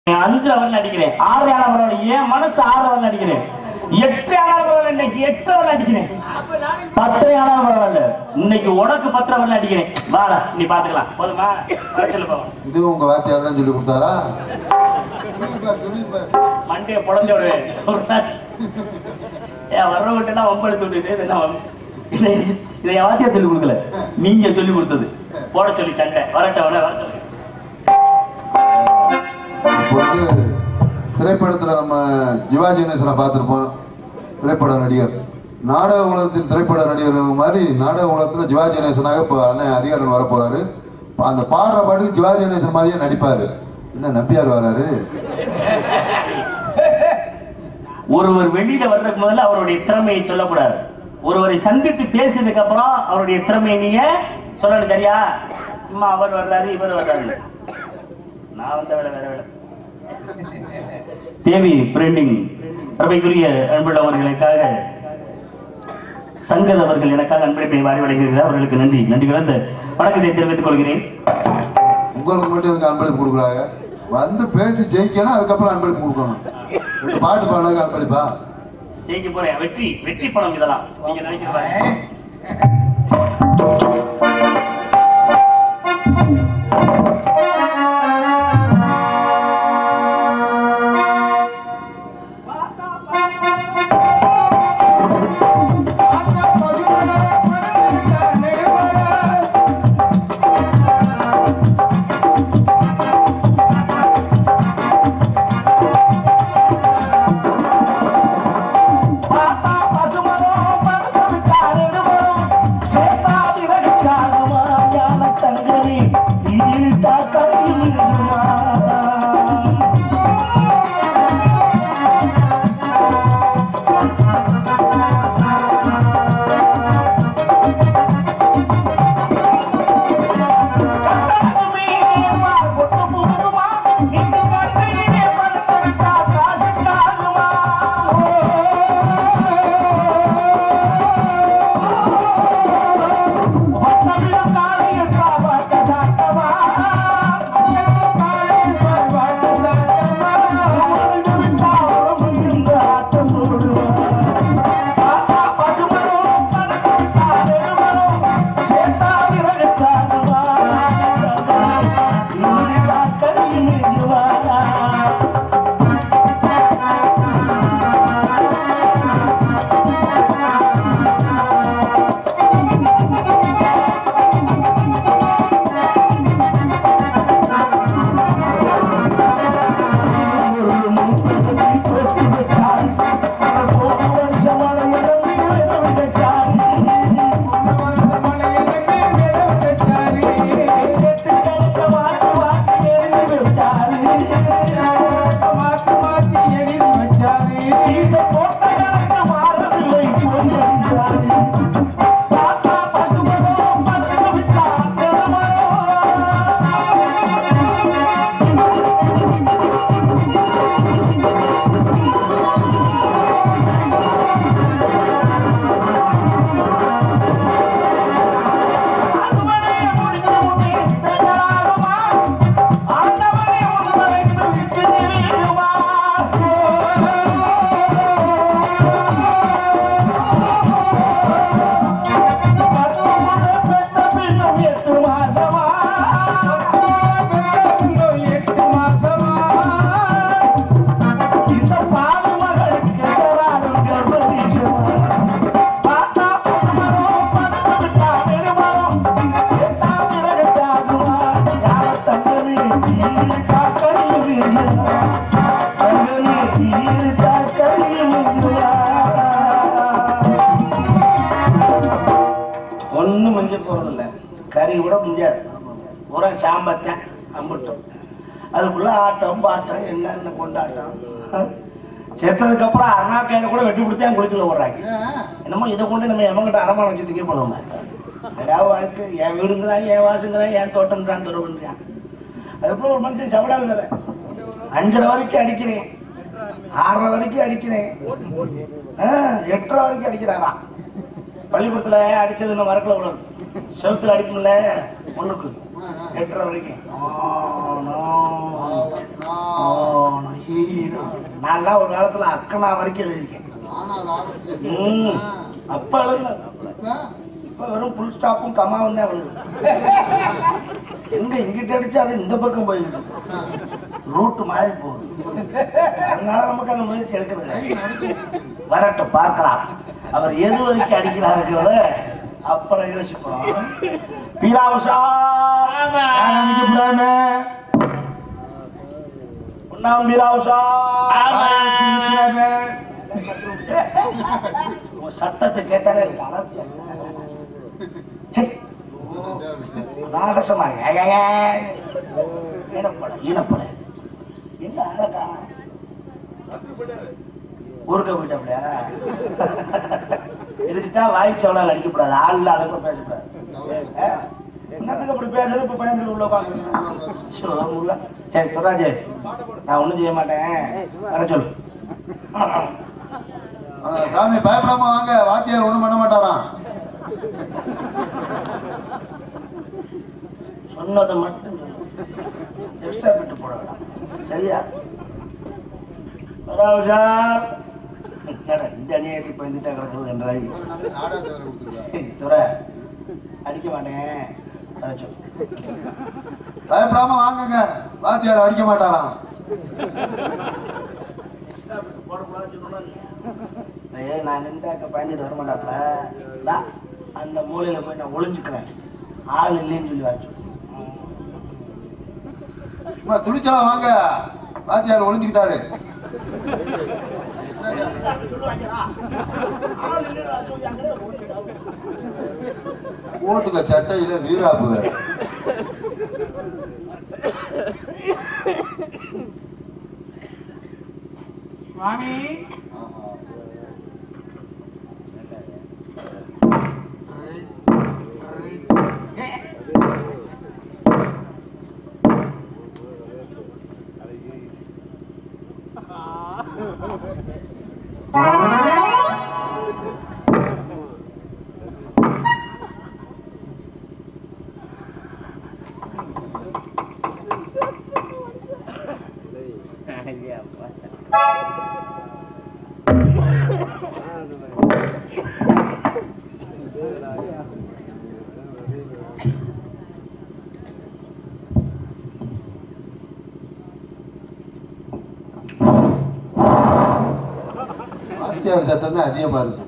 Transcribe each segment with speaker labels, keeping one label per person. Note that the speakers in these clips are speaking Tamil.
Speaker 1: 5 ஓவர் அடிக்கிறேன், 6 ஆனாலும் ஏன் மனசு 6 ஓவர் அடிக்கிறேன், 8 ஆனாலும் இன்னைக்கு 8 ஓவர் அடிக்கிறேன், 10 ஆனாலும் பரவாயில்ல இன்னைக்கு உனக்கு 10 ஓவர் அடிக்கிறேன். வாடா நீ பாத்துக்கலாம் போதுமா?
Speaker 2: இது உங்க வாத்தியார் தான் சொல்லி கொடுத்தாரா?
Speaker 1: மண்டைய புடஞ்ச விடு வர்றவங்கிட்ட ஒம்பது விட்டுட்டு இதை வாத்தியார் சொல்லி கொடுக்கல, நீங்க சொல்லி கொடுத்தது. போட சொல்லி சண்டை வரட்ட வர சொல்லி.
Speaker 2: இப்போ வந்து திரைப்படத்தில் நம்ம சிவாஜி கணேசனை பார்த்துருப்போம். திரைப்பட நடிகர், நாடக உலகத்தின் திரைப்பட நடிகர் மாதிரி நாடக உலகத்தில் சிவாஜி கணேசனாக இப்போ அண்ணன் ஹரிஹரன் வர போறாரு. அந்த பாடுற பாட்டுக்கு சிவாஜி கணேசன் மாதிரியே நடிப்பாரு. என்ன நம்பியார் வராரு?
Speaker 1: ஒருவர் வெளியில வர்றதுக்கு முதல்ல அவருடைய திறமையை சொல்லக்கூடாது. ஒருவரை சந்தித்து பேசியதுக்கு அப்புறம் அவருடைய திறமையை நீங்க சொல்லணும். சரியா? சும்மா அவர் வர்றாரு இவர் வர்றாரு, நான் வந்த வேலை வேற வேலை. தேவி பிரிண்டிங் அன்பைக்குரிய அன்புள்ளவர்களுக்காக சங்கர் அவர்கள் எனக்காக அன்பளிப்பை வாரி வழங்குகிறார். அவர்களுக்கு நன்றி கலந்த வணக்கத்தை தெரிவித்துக் கொள்கிறேன்.
Speaker 2: உங்களுக்கு மட்டும் இதுக்கு அன்பளிப்பு கொடுக்குறாங்க. வந்து பேசி ஜெயிக்கணும், அதுக்கப்புறம் அன்பளிப்பு கொடுக்கணும். பாட்டு பாடுறதுக்கு அன்பளிப்பா?
Speaker 1: ஜெயிக்க போறேன். வெற்றி படம் இதெல்லாம் நீங்க நினைக்கிறீங்க. ஒன்னும் மிஞ்ச போறதில்லை. கறி கூட மிஞ்சாது, பூரா சாம்பத்தேன் அம்பிட்டோம். அதுக்குள்ள ஆட்டம் பாட்டம் என்னென்ன கொண்டாட்டம். செத்ததுக்கு அப்புறம் அருணாக்கையில கூட வெட்டி பிடிச்சா குளிக்கல விடுறாங்க. என்னமோ இதை கொண்டு நம்ம எவங்கிட்ட அரமான வச்சதுக்கே போதும். ஏதாவது வாழ்க்கை என் வீடுங்கிறான், என் வாசுங்கிறான், என் தோட்டம்ன்றான், துறவுன்றான். அதுக்கப்புறம் ஒரு மனுஷன் சவடால் வேலை 5:30 வரைக்கும் அடிக்கிறேன், 6:30 வரைக்கும் அடிக்கிறேன், 8:30 வரைக்கும் அடிக்கிறாராம். பள்ளிக்கூடத்துல அடிச்சது இன்னும் மறக்கல, உள்ள செவத்துல அடிக்கும்ல ஒண்ணுக்கு 8:30 வரைக்கும். நான் ஒரு காலத்துல அக்கனா வரைக்கும் எழுதியிருக்கேன். அப்ப எழுதுன இப்ப வெறும் புல் ஸ்டாப்பும் கமாவும் தான் எழுது. எங்க இங்கிட்ட அடிச்சு அது இந்த பக்கம் போயிட்டு ரூட்டு மாறி போகுது. அதனால நமக்கு அந்த முயற்சி எடுக்கிறது. வரட்டும், பார்க்கலாம் அவர் எது வரைக்கும் அடிக்கிறாருங்கிறத அப்புறம் யோசிப்போம். பீராவசா ஒன்னாம் பீராவசா சத்தத்தை கேட்டாலே நாகசமா ஈனப்பட என்ன அழகா ஊருக்க போயிட்டாப்ல. இதுக்குத்தான் வாய்ச்சவளால் அடிக்கப்படாது. ஆள் இல்ல, அதை கூட பேசக்கூடாது. என்னத்துக்கு அப்படி பேசுறது? இப்ப பயந்துட்டு உள்ள உட்காந்து. சரி துராஜ், நான் ஒண்ணும் செய்ய மாட்டேன், வர சொல்லு.
Speaker 2: சாமி பயப்படாம வாங்க, வாத்தியார் ஒண்ணும் பண்ண மாட்டாராம்.
Speaker 1: சொன்னதை மட்டும் எக்ஸ்ட்ரா பிட்டு போட வேண்டாம், சரியா? இந்த அணியாட்டி பயந்துட்டா கிடக்குறது என்றாய். துறை அடிக்க மாட்டேன், வர சொல்லு.
Speaker 2: பயப்படாம வாங்குங்க, வாத்தியார் அடிக்க மாட்டாராம்.
Speaker 1: நான் நின்றாக்க பயந்துட்டு வர மாட்டாப்ல. அந்த மூலையில போய் நான் ஒளிஞ்சுக்கிறேன், ஆள் இல்லைன்னு சொல்லி வர சொல்லு.
Speaker 2: துணிச்சலாம் வாங்க, வாத்தியார் ஒளிஞ்சுக்கிட்டாரு. ஓட்டுக்க சட்டையில வீராப்பு வேற.
Speaker 1: மாமி
Speaker 2: வாத்தியார் சத்தம் தான் அதிகமா இருக்கு.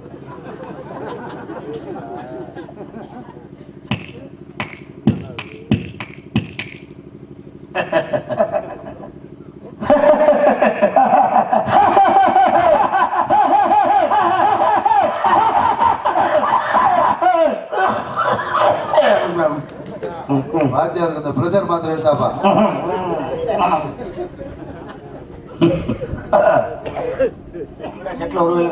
Speaker 2: வாத்தியாருக்கு இந்த பிரஷர் மாத்திரை எடுத்தாப்பா.
Speaker 1: செட்ல ஒரு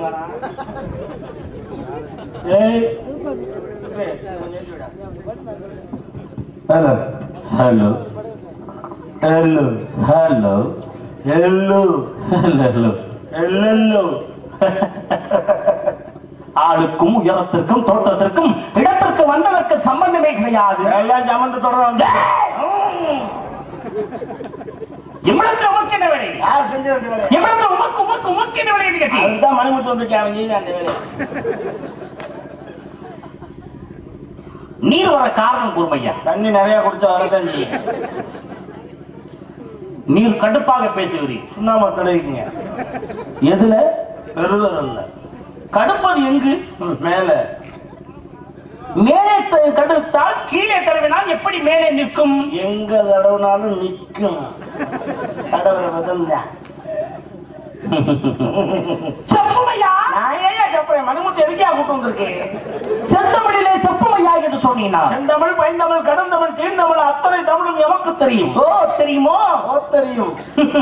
Speaker 1: hello
Speaker 3: hello
Speaker 1: hello
Speaker 3: hello
Speaker 1: hello
Speaker 3: hello
Speaker 1: hello.
Speaker 3: ஆளுக்கும் உயரத்திற்கும் தோட்டத்திற்கும் இடத்திற்கு வந்ததற்கு சம்பந்தமே கிடையாது.
Speaker 1: எல்லாம் சமந்து தொடர்ந்து
Speaker 3: இவ்வளவு உமக்கு என்ன வேலை?
Speaker 1: யார் செஞ்சது வேலை?
Speaker 3: இவ்வளவு உமக்கு என்ன வேலை கேட்டி?
Speaker 1: அதுதான் மணிமுத்து வந்துருக்கேன், அவன் செய்வேன் அந்த வேலை.
Speaker 3: நீர் வர காரணம் கூர்மையா?
Speaker 1: தண்ணி நிறைய குடிச்சா வரதான் செய்யும்.
Speaker 3: நீர் கடுப்பாக பேசுகிறீர்.
Speaker 1: சுண்ணாம தடவிக்குங்க.
Speaker 3: எதுல?
Speaker 1: பெருவரல்ல.
Speaker 3: கடுப்பது எங்கு?
Speaker 1: மேல.
Speaker 3: மேலே கடுத்தால் கீழே தடவினால் எப்படி மேலே நிற்கும்?
Speaker 1: எங்க தடவினாலும் நிற்கும். தடவை பதில் தான்.
Speaker 3: செப்புமையா?
Speaker 1: நான் ஏன் செப்பேன்? மணிமுத்து எதுக்கே கூட்டு வந்திருக்கேன்?
Speaker 3: செந்தமிழிலே செப்புமையா என்று சொன்னீனா?
Speaker 1: செந்தமிழ், பைந்தமிழ், கடந்தமிழ், தீர்ந்தமிழ் அத்தனை தமிழும் எமக்கு தெரியும்.
Speaker 3: ஓ தெரியுமோ?
Speaker 1: ஓ தெரியும்.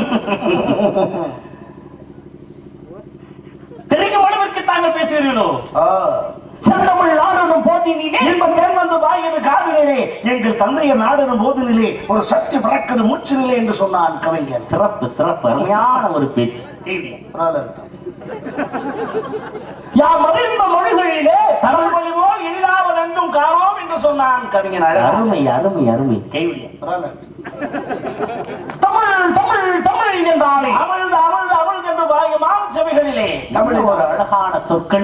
Speaker 3: தெரியும் அளவிற்கு தாங்கள் பேசுகிறீர்களோ?
Speaker 1: செந்தமிழ் நாடனும் போதினிலே இன்பம் தேன் வந்து வாயது காதினிலே எங்கள் தந்தையர் நாடனும் போதினிலே ஒரு சக்தி பிறக்குது மூச்சினிலே என்று சொன்னான் கவிஞர்.
Speaker 3: சிறப்பு சிறப்பு, அருமையான ஒரு பேச்சு. யாம் அறிந்த மொழிகளிலே தமிழ் மொழி போல் எளிதாவதென்றும் காணோம் என்று சொன்னான் கவிஞன். அருமை அருமை அருமை. கேள்வி தமிழ் தமிழ் தமிழ் என்றாலே அமிழ்து அமிழ்து அமிழ்து என்று பாயமாம் செவிகளிலே தமிழ் ஒரு அழகான சொற்கள்.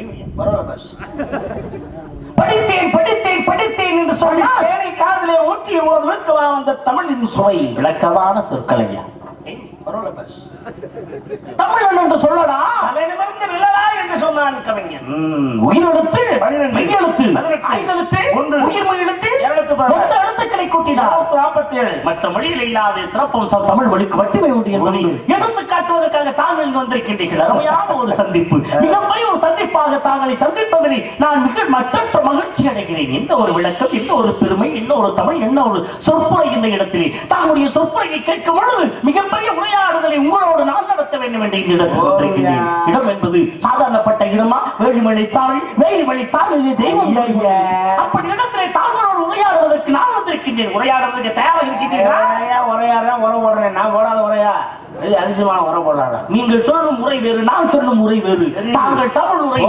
Speaker 3: படித்தேன் படித்தேன் படித்தேன் என்று சொன்னால் வேலை காதலே ஊற்றிய போது விற்கவா வந்த தமிழின் சுவை விளக்கமான சொற்கள் ஐயா. தமிழன் என்று சொல்லடா தலைநிமிர்ந்து நிழலா என்று சொன்னான் கவிஞன். உயிரெழுத்து 12 ஐந்தெழுத்து உயிர்மெழுத்து எழுத்துக்களை கூட்டினார் 47. மற்ற மொழியில் இல்லாத சிறப்பம்சம் தமிழ் மொழிக்கு மட்டுமே உண்டு என்பதை எடுத்து காட்டுவதற்காக தாங்கள் வந்திருக்கின்றீர்கள். அருமையான ஒரு சந்திப்பு, மிகப்பெரிய ஒரு சந்திப்பாக தாங்களை சந்திப்பதில் நான் மிக மற்றற்ற மகிழ்ச்சி அடைகிறேன். என்ன ஒரு விளக்கம், என்ன ஒரு பெருமை, என்ன ஒரு தமிழ், என்ன ஒரு சொற்புரை. இந்த இடத்திலே தாங்களுடைய சொற்புரையை கேட்கும் பொழுது மிகப்பெரிய உரையாடுதலை உங்களோடு நான் நடத்த வேண்டும் என்று இந்த இடத்தில் வந்திருக்கிறேன். இடம் என்பது சாதாரணப்பட்ட இடமா? வேலிமலை சாமி வேலிமலை சாமி தெய்வம். அப்படி இடத்திலே தாங்களோடு உரையாடுவதற்கு நான் வந்திருக்கின்றேன். உரையாடுவதற்கு தயாராக இருக்கின்றீர்களா?
Speaker 1: உரையாடுறேன், உரம் போடுறேன். நான் போடாத உரையா? அதிசயமான உரம் போடுறாங்க.
Speaker 3: நீங்கள் சொல்லும் முறை வேறு, நான் சொல்லும் முறை வேறு. தாங்கள் தமிழ் உரை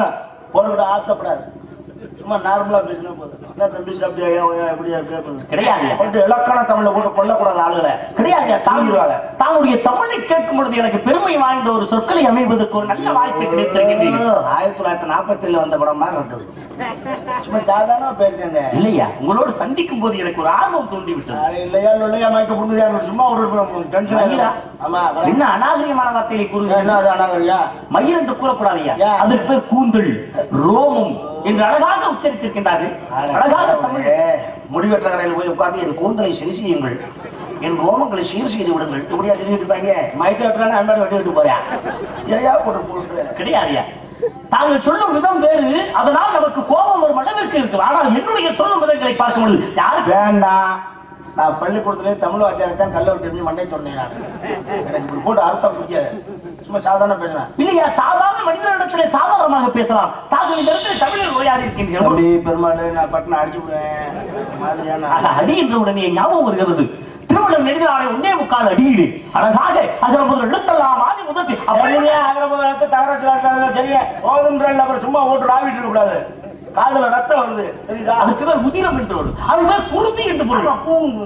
Speaker 1: போட ஆத்தப்படாது. சும்மா நார்மலா பேசினா போதும். என்ன தம்பி சாப்பிட்டியா எப்படியா கேட்கணும் கிடையாது. இலக்கண தமிழ்ல போட்டு கொல்லக்கூடாது ஆளுகளை கிடையாது. தாங்களுடைய தமிழை கேட்கும் பொழுது எனக்கு பெருமை வாய்ந்த ஒரு சொற்களை அமைவதற்கு ஒரு நல்ல வாய்ப்பை கிடைத்திருக்கின்றீர்கள். 1947 வந்த படம் மாதிரி இருக்குது. சும்மா சாதாரணமா பேசுங்க
Speaker 3: இல்லையா? உங்களோடு சந்திக்கும் போது எனக்கு ஒரு ஆர்வம் தோன்றிவிட்டது.
Speaker 1: இல்லையா இல்லையா மயக்க புரிஞ்சுதா? சும்மா ஒரு டென்ஷன் ஆகிறா. ஆமா,
Speaker 3: என்ன அநாகரிகமான வார்த்தைகளை கூறுங்க.
Speaker 1: என்ன அது அநாகரியா?
Speaker 3: மயில் என்று கூறக்கூடாதையா? அதுக்கு பேர் கூந்தல், ரோமம் என்று அழகாக உச்சரித்திருக்கின்றார்கள். அழகாக தமிழ்.
Speaker 1: முடிவெற்ற கடையில் போய் உட்கார்ந்து என் கூந்தலை சரி செய்யுங்கள், என் ரோமங்களை சீர் செய்து விடுங்கள். இப்படியா தெரிவிட்டு இருப்பாங்க. மயக்க வெட்டுறானே அன்பாடு வெட்டி விட்டு போறேன். ஏயா போட்டு
Speaker 3: கிடையாதுயா. தாங்கள் சொல்லும் விதம் வேறு, அதனால் நமக்கு கோபம் ஒரு அளவிற்கு இருக்கு. ஆனால் என்னுடைய சொல்லும் விதங்களை பார்க்க முடியும். யாரு
Speaker 1: வேண்டாம். நான் பள்ளிக்கூடத்திலே தமிழ் வாத்தியாரத்தான் கல்ல விட்டு மண்டை திறந்தேன். எனக்கு இப்படி போட்டு அர்த்தம் புரியாது. சும்மா சாதாரண பேசுறேன்.
Speaker 3: இல்லையா? சாதாரண மனிதனிடத்திலே சாதாரணமாக பேசலாம். தாங்கள் இந்த இடத்துல தமிழில் உரையாடி இருக்கின்றீர்கள்.
Speaker 1: அப்படி பெருமாள் நான் பட்டனை அடிச்சு விடுவேன் மாதிரியான
Speaker 3: அடி என்ற உடனே ஞாபகம் வருகிறது. திருமணம் நெடுநாளை 1.25 அடியிடு அழகாக அதில் முதல் எழுத்தலாம் ஆதி முதல்
Speaker 1: அப்படியே ஆகிரபத்தை தகராறு சரியா போதும். அப்புறம் சும்மா ஓட்டு ராவிட்டு இருக்க கூடாது. காதுல ரத்தம் வருது தெரியுதா?
Speaker 3: அதுக்குதான் உதிரம் என்று வரும். அதுதான் குருதி என்று பொருள்.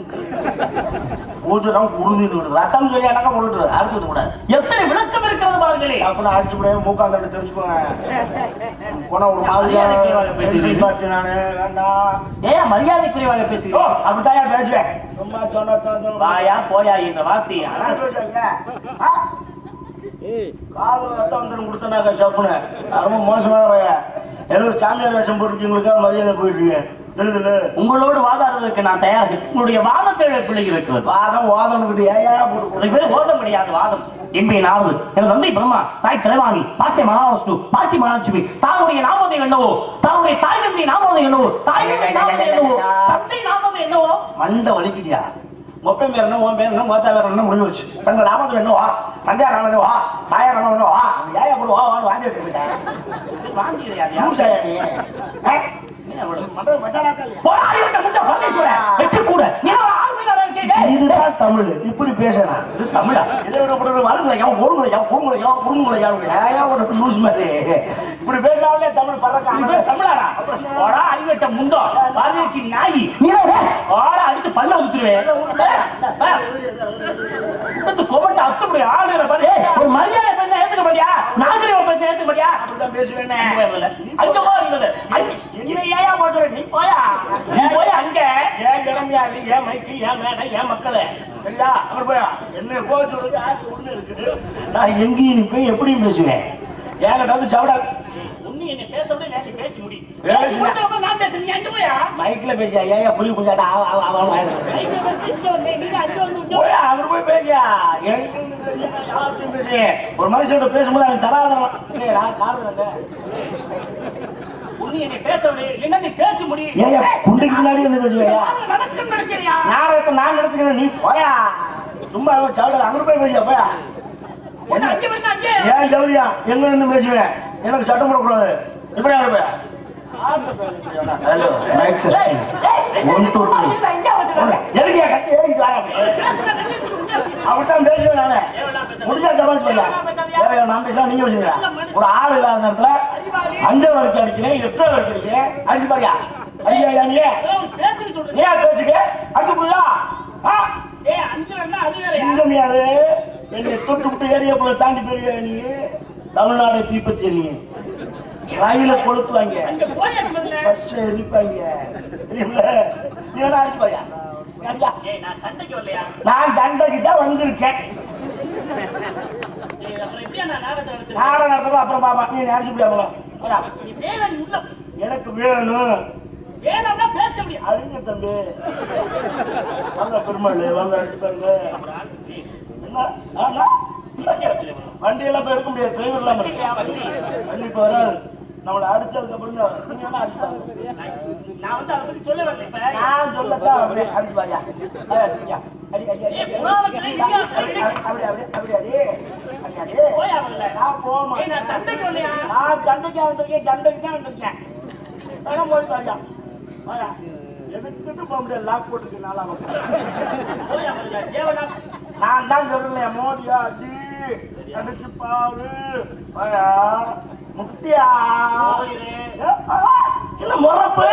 Speaker 1: ஊதுரம் குருதி ரத்தம் சொல்லி அடக்க போட்டு அறுத்து கூடாது.
Speaker 3: எத்தனை விளக்கம் இருக்கிறது பாருங்களே.
Speaker 1: அப்புறம் அடிச்சு விட மூக்காந்து தெரிஞ்சுக்கோங்க. போன ஒரு மாதிரி நானு வேண்டாம்.
Speaker 3: ஏன் மரியாதை குறைவாக பேசுகிறோம்?
Speaker 1: அப்படித்தான் பேசுவேன்.
Speaker 3: வாயா போயா என்ற வார்த்தை
Speaker 1: காதுல ரத்தம் வந்துடும் கொடுத்தனாக்கா சப்புன்னு ரொம்ப மோசமான பையா. எல்லாரும் சாமியார் வேஷம் போட்டுருக்கீங்களுக்கா மரியாதை போயிட்டு தெரியுதுல்ல.
Speaker 3: உங்களோடு வாதாடுவதற்கு நான் தயார். உங்களுடைய வாதத்தை பிள்ளை இருக்கிறது.
Speaker 1: வாதம் வாதம்கிட்ட ஏயா போட்டு
Speaker 3: ஓத முடியாது. வாதம் என்பது எனது தந்தை பிரம்மா, தாய் கலைவாணி, பாட்டிய மகாவிஷ்ணு, பாட்டி மகாலட்சுமி, தாவுடைய நாமதை என்னவோ, தாவுடைய தாய் தந்தை நாமதை என்னவோ, தாய் நாமதை என்னவோ, தந்தை நாமதை என்னவோ.
Speaker 1: மண்டை வலிக்குதியா? மொப்பை பேர் என்ன, உன் பேர் என்ன, மொத்த பேர் என்ன முடிவு வச்சு தங்கள் நாமத்தில் என்னவா, தந்தையார் நாமதே வா, தாயார் நாமம் என்னவா, ஏயா போடு வா வான்னு வாங்கி வச்சுக்கிட்டேன். இதுதான் தமிழ். இப்படி பேசுறேன் தமிழா? இப்படி பேசினாலே தமிழ் பறக்க.
Speaker 3: தமிழாடா அறிவட்ட முந்தோ பாரதேசி நாயி அடிச்சு பல்ல ஊத்துருவேன். கோபட்ட அத்துப்படி ஆளுகிற பாரு. ஒரு மரியாதை பேச ஏத்துக்க மாட்டியா? நாகரிகம் பேச ஏத்துக்க மாட்டியா? அப்படிதான் பேசுவேன். அங்க போறது ஏயா போச்சு? நீ போயா, நீ போய் அங்க ஏன் கிளம்பியா? ஏன் மைக்கு, ஏன் மேடை, ஏன் மக்களே சரியா? அப்புறம் போயா என்ன கோச்சு ஒண்ணு இருக்குது.
Speaker 1: நான் எங்கேயும் போய் எப்படியும் பேசுவேன். ஏங்கிட்ட வந்து சவடா
Speaker 3: என்ன பேச விட நேற்று பேசி முடியும்.
Speaker 1: நான் பேசுறேன். நீ அங்க போயா மைக்ல பேசியா? ஏயா புரிய புரியாடா? அவர் போய் பேசியா? ஒரு மனுஷோட பேசும்போது அவன் தராதவன் நாடகத்தை நான் நடத்துக்கிறேன். நீ போயா சும்மா சாப்பிட அங்க போய் பேசியா? போயா ஏன் ஜவுரியா எங்க இருந்து பேசுவேன்? எனக்கு சட்டம் போடக்கூடாது. இப்படி போயா ஹலோ மைக் டெஸ்டிங் 1 2 3 எதுக்கியா கட்டி ஏறிட்டு வர அப்படித்தான் பேசுவேன். நானே முடிஞ்சா சமாளிச்சு போயா? நான் பேசலாம், நீங்க பேசுங்க. ஒரு ஆள் இல்லாத நேரத்துல 5 வரைக்கும் அடிக்கிறேன், 8 வரைக்கும் அடிக்கிறேன். அடிச்சு பாரியா அடியா நீ ஏன் பேச்சுக்க அடிச்சு போடா. சிங்கமியாது என்னை தொட்டு விட்டு ஏரியாக்குள்ள தாண்டி போயிருவியா நீ? தமிழ்நாடு தீப்பத்தி நீ ரயில கொளுத்துவாங்க, பஸ் எரிப்பாங்க. நீ வேணா அடிச்சு பாரியா? நான் சண்டைக்கு தான் வந்திருக்கேன். நாடகம் நடத்துறது அப்புறம் பாப்பா. நீ அடிச்சு போயா? எனக்கு வேணும் அறிஞ தம்பி வாங்க பெருமாள் வாங்க அடிப்பாங்க. வண்டியெல்லாம் போய் எடுக்க முடியாது, டிரைவர் இல்லாம வண்டி இப்ப வராது. நம்மளை அடிச்சதுக்கு அப்புறம் நான் சொல்லத்தான் அப்படியே அடிச்சு பாரியா? அடி அடி அடி அப்படி அப்படி அப்படி அடி அடி. நான் போமா, நான் சண்டைக்கு வந்திருக்கேன், சண்டைக்கு தான் வந்திருக்கேன். போய் பாரியா எதுக்கிட்டு போக முடியாது, லாக் போட்டுருக்கு. நான் தான் சொல்றேன் மோதியா அடி அடிச்சு பாரு முட்டியா இல்ல முறப்பு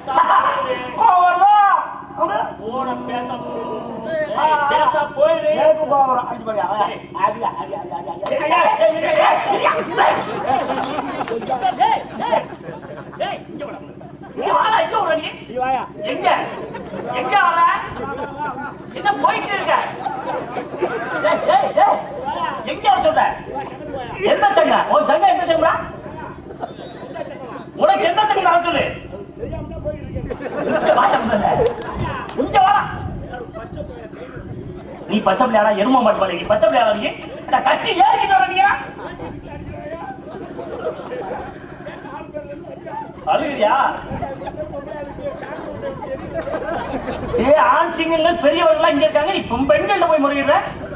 Speaker 3: என்ன போயிட்டு இருக்க? எங்க சொல்ற? எந்த சங்க? உன் சங்க எந்த சங்கா? உனக்கு எந்த சங்க நடக்குது? நீ பச்சை பிள்ளையாடா, எரும மாட்டு பாரு. நீ பச்சை பிள்ளையாடா, நீ கட்டி ஏறிக்கிட்டு வர நீங்க அழுகிறியா? ஆண் சிங்கங்கள் பெரியவர்கள் இங்க இருக்காங்க, நீ பெண்கள்ட்ட போய் முறையிடுற.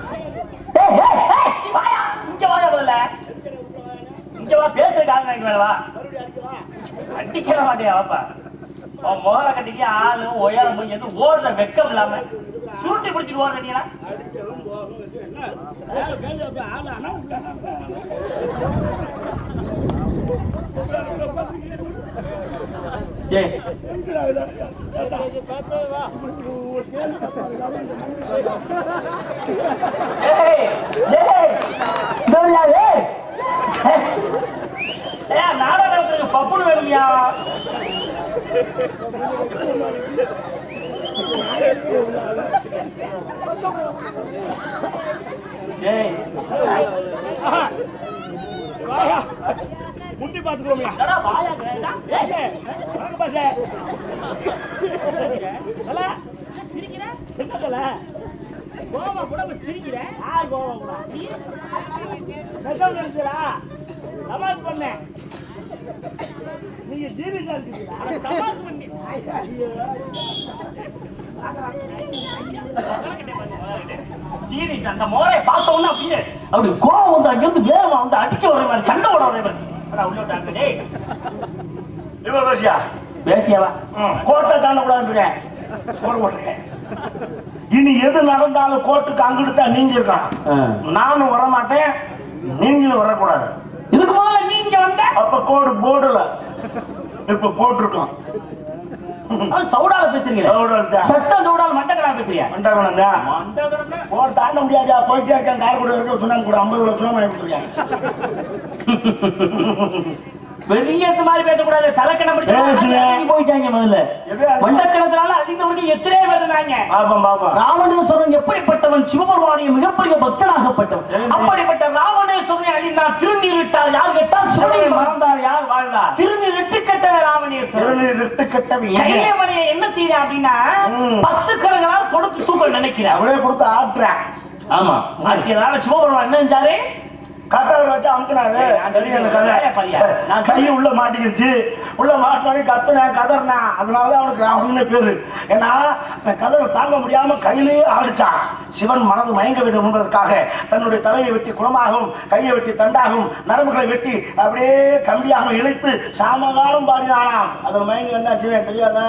Speaker 3: இங்க வாயா போல, இங்க வா, பேசுறதுக்காக வேணவா? அடிக்கிற மாட்டியா? வாப்பா உன் மோர கட்டிக்கு ஆளு உயரம் போய் எது ஓடுற வெக்கம் இல்லாம சுருட்டி பிடிச்சிட்டு ஓடுறீங்களா? நாடகத்துக்கு பப்புனு வேணுமியா?
Speaker 1: முட்டி பாத்துக்கோமியா? நீங்க ஜீவிசா
Speaker 3: அந்த மோரை பார்த்த உடனே அப்படியே அப்படி கோவம் வந்து அங்கிருந்து வேகமா வந்து அடிக்க வர மாதிரி சண்டை போட வர மாதிரி
Speaker 1: பேசியா
Speaker 3: பேசியாவா?
Speaker 1: கோட்டை தாண்டக்கூடாது. இனி எது நடந்தாலும் கோர்ட்டுக்கு அங்கிட்டு தான் நீங்க இருக்கலாம். நானும் வரமாட்டேன், நீங்களும் வரக்கூடாது.
Speaker 3: இதுக்கு முதல்ல நீங்க வந்த
Speaker 1: அப்ப கோடு போர்டுல இப்ப போட்டிருக்கோம்.
Speaker 3: சவுடால பேசுறீங்க, சட்டம் சவுடால மண்டகடா பேசுறீங்க.
Speaker 1: மண்டகடா போர் தாண்ட முடியாதா? போயிட்டே இருக்கேன், காரைக்குடி வரைக்கும் சொன்னாங்க கூட 50 லட்சம் வாங்கி கொடுத்துருக்கேன்.
Speaker 3: பெரிய மாதிரி பேசக்கூடாது, தலைக்கணம் போயிட்டாங்க. முதல்ல மண்டக்கணத்தினால அழிந்தவர்கள் எத்தனை பேர் இருந்தாங்க. ராவணேஸ்வரன் எப்படிப்பட்டவன்? சிவபெருமானிய மிகப்பெரிய பக்தனாகப்பட்டவன். அப்படிப்பட்ட ராவணேஸ்வரனை அழிந்தார். திருநீரிட்டார். யார் கேட்டால் சிவனையை மறந்தார், யார் வாழ்ந்தார்? திருநீரிட்டு கெட்டவர் ராவணேஸ்வரன். திருநீரிட்டு கெட்டவர் கையமணியை என்ன செய்ய அப்படின்னா 10 கரங்களால் கொடுத்து தூக்க நினைக்கிறேன்.
Speaker 1: அவளே கொடுத்து ஆட்டுறேன்.
Speaker 3: ஆமா, ஆட்டியதால சிவபெருமான் என்ன செஞ்சாரு?
Speaker 1: கத்தரை வச்சு அமுக்குனாரு. கை உள்ள மாட்டிக்கிடுச்சு. உள்ள மாட்டினோடனே கத்துனேன், கதறினேன். அதனாலதான் அவனுக்கு ராவணன்னு பேரு. ஏன்னா கதரை தாங்க முடியாம கையிலேயே ஆடிச்சான். சிவன் மனது மயங்க வேண்டும் என்பதற்காக தன்னுடைய தலையை வெட்டி குணமாகவும், கையை வெட்டி தண்டாகவும், நரம்புகளை வெட்டி அப்படியே கம்பியாக இழைத்து சாமகாலம் பாடினானாம். அதில் மயங்கி வந்தா சிவன் தெரியாத.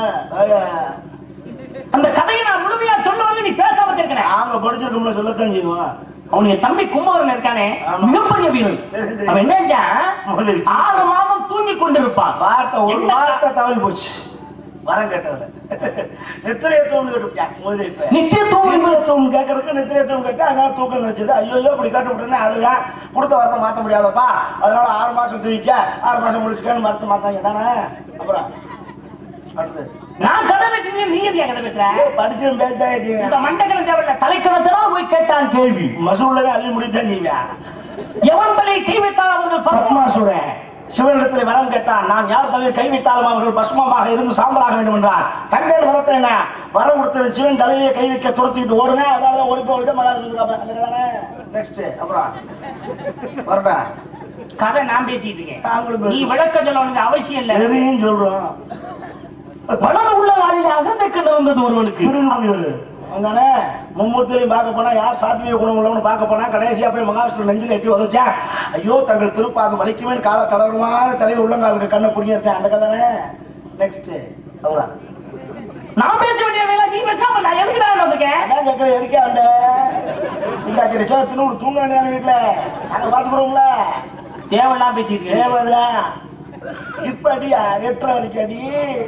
Speaker 3: அந்த கதையை நான் முழுமையா சொல்லுவாங்க, நீ பேசாம இருக்கேன்.
Speaker 1: நாங்க படிச்சிருக்கோம்ல, சொல்லத்தான் செய்வோம்.
Speaker 3: அவனுடைய தம்பி கும்பகரன் இருக்கானே மிகப்பெரிய வீரன். அவன் என்னஞ்சா 6 மாதம் தூங்கி கொண்டிருப்பான்.
Speaker 1: ஒரு வார்த்தை தவறி போச்சு. வரம் கேட்டதுல நித்திரையத்துவம் கேட்டுவிட்டான். நித்தியத்துவம் கேட்கறதுக்கு நித்திரையத்துவம் கேட்டா அதனால தூக்கம் கிடைச்சது. ஐயோ இப்படி கேட்டு விட்டேன்னு அழுதான். கொடுத்த வார்த்தை மாற்ற முடியாதப்பா, அதனால 6 மாசம் தூக்கிக்க, 6 மாசம் முடிச்சுக்கன்னு மறுத்து மாத்தாங்க தானே. அப்புறம் அடுத்து
Speaker 3: நான் கதை பேசுறேன், நீங்க எதுக்கு கதை பேசுற?
Speaker 1: படிச்சு பேசிட்டே
Speaker 3: இந்த மண்டக்கணம் தேவையில்ல, தலைக்கணத்தெல்லாம் போய் கேட்டான் கேள்வி.
Speaker 1: மசூலவே அள்ளி முடித்தான் செய்வேன்.
Speaker 3: எவன் தலையை கை வைத்தால் அவர்கள்
Speaker 1: பத்மாசுரன் சிவனிடத்தில் வரம் கேட்டான். நான் யார் தலையில் கை வைத்தாலும் அவர்கள் பஸ்மமாக இருந்து சாம்பலாக வேண்டும் என்றார். கண்டேன் வரத்தை என்ன வரம் கொடுத்த சிவன் தலையிலேயே கை வைக்க துரத்திட்டு ஓடுனேன். அதனால ஓடி போய் மகாராஜானே. நெக்ஸ்ட் அப்புறம் வரட்டேன்.
Speaker 3: கதை நான் பேசிட்டு இருக்கேன், நீ விளக்கம் சொல்ல வேண்டிய அவசியம் இல்லை.
Speaker 1: தெரியும் சொல்றோம்.
Speaker 3: வளர உள்ள வாரில அகந்தைக்கு நடந்தது ஒருவனுக்கு.
Speaker 1: அங்கே மும்மூர்த்திலையும் பார்க்க போனா யார் சாத்விக குணம் உள்ளவனு பார்க்க போனா கடைசியா போய் மகாவிஷ்ணு நெஞ்சில் எட்டி உதச்சா ஐயோ தங்கள் திருப்பாது வலிக்குமே கால தளர்வான தலைவர் உள்ளங்காலுக்கு கண்ணை புடிங்கிருக்கேன். அந்த கதானே. நெக்ஸ்ட் அவரா
Speaker 3: நான் பேச வேண்டிய வேலை நீ பேசாம நான் எதுக்கு தான் வந்திருக்கேன்?
Speaker 1: அதான் சக்கரை எதுக்கே வந்த இந்த தினூர் தூங்க வேண்டிய வீட்டுல நாங்க பாத்துக்கிறோம்ல.
Speaker 3: தேவையெல்லாம் பேசிட்டு
Speaker 1: தேவையா இப்ப அடியா 8:30 வரைக்கும் அடி.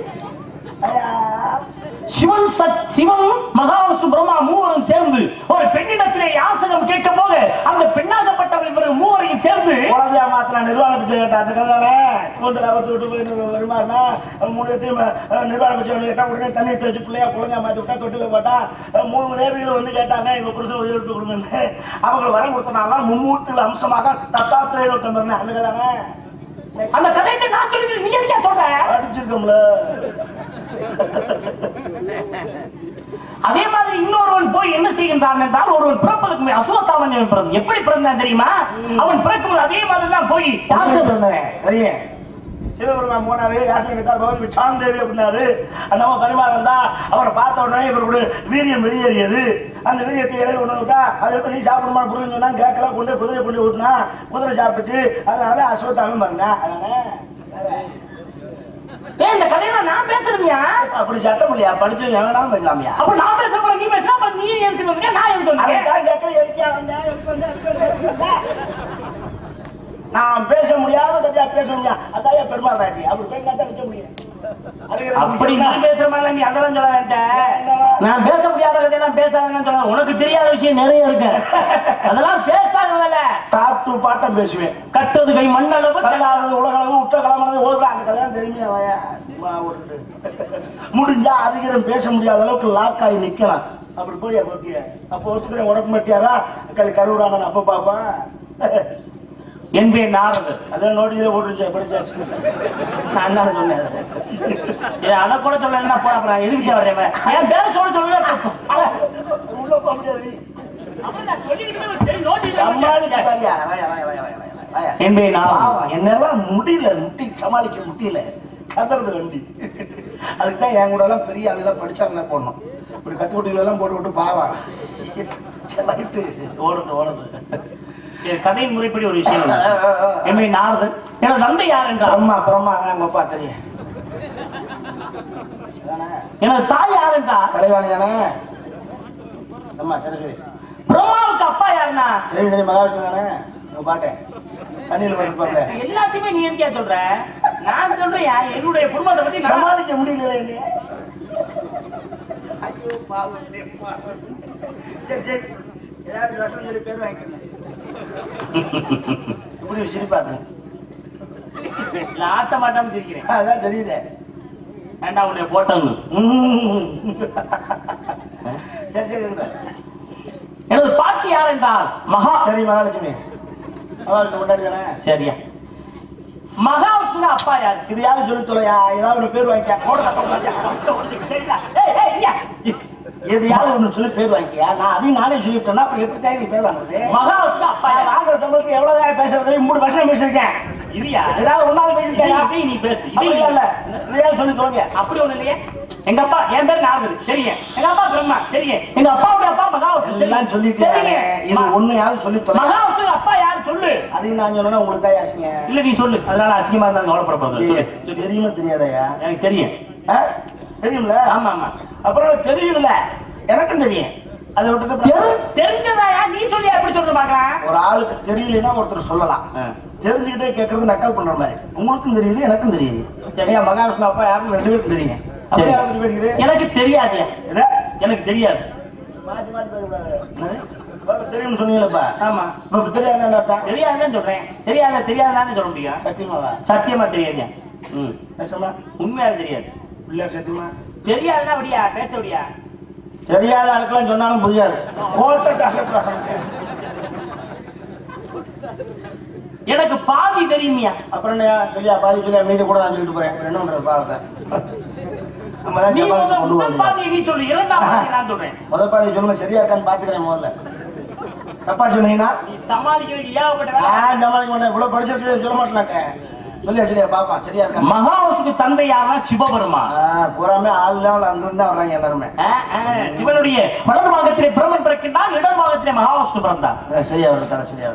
Speaker 3: சிவன் மகாவிஷ்ணு பிரம்மா மூவரும் சேர்ந்து ஒரு பெண்ணிடத்திலே யாசகம் கேட்கும் போது அந்த பெண்ணாகப்பட்டவர் இவர் மூவரையும் சேர்ந்து
Speaker 1: குழந்தையா மாத்திர நிர்வாண பிச்சை கேட்டா அந்த கதை கூந்தல் அவத்து விட்டு போய் வருமானா 3 நிர்வாண பிச்சை கேட்டா உடனே தண்ணி எடுத்து வச்சு பிள்ளையா குழந்தையா மாத்தி விட்டா தொட்டில போட்டா 3 தேவிகள் வந்து கேட்டாங்க எங்க புருஷன் உயிர் விட்டு கொடுங்கன்னு. அவங்களுக்கு வரம் கொடுத்தனால மும்மூர்த்திகள் அம்சமாக தத்தாத்திரேய ஒருத்தன் அந்த கதானே.
Speaker 3: அந்த கதைக்கு நான் சொல்லி நீ எதுக்கே சொல்ற?
Speaker 1: அடிச்சிருக்கோம்ல.
Speaker 3: அதே மாதிரி இன்னொருவன் போய் என்ன செய்கின்றான் என்றால் ஒருவன் பிறப்பதற்கு அசுவத்தாமன் பிறந்து எப்படி பிறந்தான் தெரியுமா? அவன் பிறக்கும் அதே மாதிரி தான் போய்
Speaker 1: தெரியும். சிவபெருமான் போனாரு, யாசனை கேட்டார், பகவதி சாந்தேவி அப்படின்னாரு. அந்த பரிமாறம் தான் அவரை பார்த்த உடனே இவருடைய வீரியம் வெளியேறியது. அந்த வீரியத்தை இடையில ஒண்ணு விட்டா அதை நீ சாப்பிடுமா புரிஞ்சு சொன்னா கேட்கல கொண்டு குதிரை கொண்டு ஊத்துனா குதிரை சாப்பிட்டுச்சு. அதனால அசுவத்தாமன் பாருங்க.
Speaker 3: இந்த கதையில நான் பேசுறேன்யா. அப்படி
Speaker 1: சட்டம் இல்லையா? படிச்சு எவனாலும் பேசலாமியா?
Speaker 3: அப்ப நான் பேசுறப்ப நீ பேசினா அப்ப நீ எதுக்கு வந்தீங்க, நான் எதுக்கு வந்தேன்?
Speaker 1: நான் பேச முடியாத கதையா பேச முடியாது. அதான் பெருமாள் ராஜி அப்படி பேசினா தான் நிக்க முடியும்.
Speaker 3: அப்படி நீ பேசுற மாதிரி நீ அதெல்லாம் சொல்ல நான் பேச முடியாத கதையெல்லாம் பேசாதன்னு சொல்ல. உனக்கு தெரியாத விஷயம் நிறைய இருக்கு, அதெல்லாம் பேசாதல.
Speaker 1: டாப் 2 பாட்டம் பேசுவேன்.
Speaker 3: கட்டது கை மண்ணளவு
Speaker 1: கல்லாதது உலகளவு உற்ற களமானது ஓடுற அந்த கதையெல்லாம் தெரியுமே. முடிஞ்சா அதிகம் பேச முடியாத அளவுக்கு லாக் ஆகி நிக்கலாம். அப்படி போய் அப்போ ஒத்துக்கிறேன் உடம்பு மாட்டியாரா கருவுறான அப்ப பாப்பேன்.
Speaker 3: என் பேர் நாரதர்.
Speaker 1: அதான் நோட்டீஸ்ல போட்டு படிச்சாச்சு. நான் தான் சொன்னேன்.
Speaker 3: அதை கூட சொல்ல என்ன போறா எதுக்கு வர்றேன் என் பேர சொல்ல சொல்ல
Speaker 1: உள்ள போக முடியாது. என்னெல்லாம் முடியல, முட்டி சமாளிக்க முடியல, கதறது வண்டி. அதுக்குதான் என் கூட எல்லாம் பெரிய ஆளுதான் படிச்சாங்க போடணும். இப்படி கத்துக்குட்டிகள் எல்லாம் போட்டு விட்டு பாவா ஓடுது.
Speaker 3: சரி, கதையின் முறைப்படி ஒரு விஷயம். எம்ஏ நாரதன் எனது தந்தை யார் என்றால்
Speaker 1: பிரம்மா. எங்க அப்பா தெரியும்.
Speaker 3: எனது தாய் யார் என்றால்
Speaker 1: கலைவாணி தானே. அம்மா சரி.
Speaker 3: பிரம்மாவுக்கு அப்பா யாருன்னா
Speaker 1: சரி மகாவிஷ்ணு தானே. பாட்டேன் தண்ணியில் வருப்பாங்க.
Speaker 3: எல்லாத்தையுமே நீ எதுக்கே சொல்ற? நான் சொல்றேன் என்னுடைய குடும்பத்தை பத்தி
Speaker 1: சமாளிக்க முடியல. ஐயோ பாவம். சரி ஏதாவது ரசம் சொல்லி பேர் வாங்கிக்கணும். இப்படி சிரிப்பாங்க.
Speaker 3: ஆட்ட மாட்டாம சிரிக்கிறேன்.
Speaker 1: அதான் தெரியுது.
Speaker 3: ஏண்டா உன்னை போட்டது.
Speaker 1: சரி
Speaker 3: எனது பாட்டி யார் என்றால் மகா. சரி
Speaker 1: மகாலட்சுமி. மகாவிஷ்ணு கொண்டாடி தானே. சரியா
Speaker 3: மகாவிஷ்ணு அப்பா யாரு?
Speaker 1: இது யாரும் சொல்லி தொலையா? ஏதாவது ஒரு பேர் வாங்கிக்க. எதையாவது ஒண்ணு சொல்லி பேர் வாங்கிக்கியா? நான் அதையும் நானே சொல்லிவிட்டேன்னா அப்ப எப்படி நீ பேர் வாங்குறது?
Speaker 3: மகாவிஷ்ணு அப்பா
Speaker 1: வாங்குற சம்பளத்துக்கு எவ்வளவு பேசுறது? 3 வருஷம் பேசிருக்கேன்.
Speaker 3: இல்லையா?
Speaker 1: ஏதாவது ஒன்னாவது பேசிருக்கேன்.
Speaker 3: நீ பேசு.
Speaker 1: இல்ல சொல்லி சொல்லுங்க.
Speaker 3: அப்படி ஒண்ணு இல்லையே. எங்க அப்பா என் பேர் நாரதர் தெரியும். எங்க அப்பா பிரம்மா தெரியும். எங்க அப்பாவுடைய அப்பா மகாவிஷ்ணு எல்லாம்
Speaker 1: சொல்லிட்டேன். இது ஒண்ணையாவது சொல்லி
Speaker 3: மகாவிஷ்ணு அப்பா யாரு சொல்லு.
Speaker 1: அதையும் நான் சொன்னா உங்களுக்கு தான் அசிங்க.
Speaker 3: இல்ல நீ சொல்லு. அதனால அசிங்கமா இருந்தா கவலைப்படப்படுறது.
Speaker 1: தெரியுமா தெரியாதயா?
Speaker 3: எனக்கு தெரியும்.
Speaker 1: தெரியும்ல?
Speaker 3: ஆமா.
Speaker 1: அப்புறம் தெரியுதுல, எனக்கும் தெரியும். அதை விட்டுட்டு
Speaker 3: தெரிஞ்சதாயா நீ சொல்லி எப்படி சொல்ற பாக்கலாம்.
Speaker 1: ஒரு ஆளுக்கு தெரியலன்னா ஒருத்தர் சொல்லலாம், தெரிஞ்சுக்கிட்டே கேட்கறது நக்கல் பண்ற மாதிரி. உங்களுக்கும் தெரியுது எனக்கும் தெரியுது. சரியா மகாவிஷ்ணு அப்பா யாருன்னு 2 பேரும் தெரியுங்க.
Speaker 3: எனக்கு தெரியாது, எனக்கு தெரியாது.
Speaker 1: மாத்தி மாத்தி தெரியும் சொன்னீங்களப்பா.
Speaker 3: ஆமா
Speaker 1: இப்ப தெரியாதுன்னு
Speaker 3: தெரியாதுன்னு சொல்றேன். தெரியாதுன்னு சொல்ல முடியும்.
Speaker 1: சத்தியமாவா?
Speaker 3: சத்தியமா தெரியாது.
Speaker 1: பேசமா
Speaker 3: உண்மையாக தெரியாது.
Speaker 1: இல்ல சத்தியமா
Speaker 3: தெரியாதுன்னா அப்படியா பேச முடியா?
Speaker 1: தெரியாத ஆளுக்கெல்லாம் சொன்னாலும் புரியாது.
Speaker 3: எனக்கு பாதி தெரியுமியா.
Speaker 1: அப்புறம் என்னையா சரியா பாதி சொல்லியா மீதி கூட நான் சொல்லிட்டு போறேன். என்ன பண்றது பாவத்தை?
Speaker 3: முதல் பாதி நீ சொல்லு, இரண்டாம் பாதி நான் சொல்றேன்.
Speaker 1: முதல் பாதி சொல்லுங்க, சரியா இருக்கான்னு பாத்துக்கிறேன். முதல்ல தப்பா சொன்னீங்கன்னா
Speaker 3: சமாளிக்கிறதுக்கு ஏகப்பட்ட
Speaker 1: நான் சமாளிக்க மாட்டேன். இவ்வளவு படிச்சிருக்கே சொல்ல மாட்டேனாக்க. சொல்லியா சரியா பாப்பா சரியா இருக்கா?
Speaker 3: மகாவிஷ்ணுக்கு தந்தை யாருன்னா சிவபெருமான்.
Speaker 1: பூராமே ஆள் அங்கிருந்து வர்றாங்க எல்லாருமே.
Speaker 3: சிவனுடைய வலது பாகத்திலே பிரம்மன் பிறக்கின்றான், இடது பாகத்திலே மகாவிஷ்ணு பிறந்தார்.
Speaker 1: சரியா வருது கதை சரியா.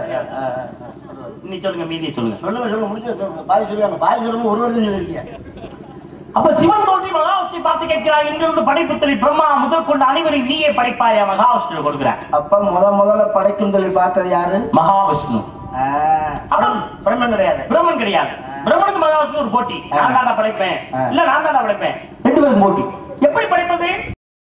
Speaker 3: நீ சொல்லுங்க, மீதியை சொல்லுங்க.
Speaker 1: சொல்லுங்க முடிச்சு பாதி சொல்லுவாங்க. பாதி சொல்லுங்க ஒரு வருஷம் சொல்லிருக்கீங்க.
Speaker 3: அப்ப சிவன் தோன்றி மகாவிஷ்ணு பார்த்து கேட்கிறார், இங்கிருந்து படைப்புத்தலி பிரம்மா முதல் கொண்டு அனைவரையும் நீயே படைப்பாயா மகாவிஷ்ணு கொடுக்கிறார்.
Speaker 1: அப்ப முதல்ல படைக்கும் சொல்லி பார்த்தது யாரு?
Speaker 3: மகாவிஷ்ணு.
Speaker 1: பிரம்மன் கிடையாது.
Speaker 3: பிரம்மன் கிடையாது. பிரம்மனுக்கு மகாவிஷ்ணு ஒரு போட்டி. நான் தாண்டா படைப்பேன், இல்ல நான் தாண்டா படைப்பேன். 2 பேரும் போட்டி. எப்படி படைப்பது?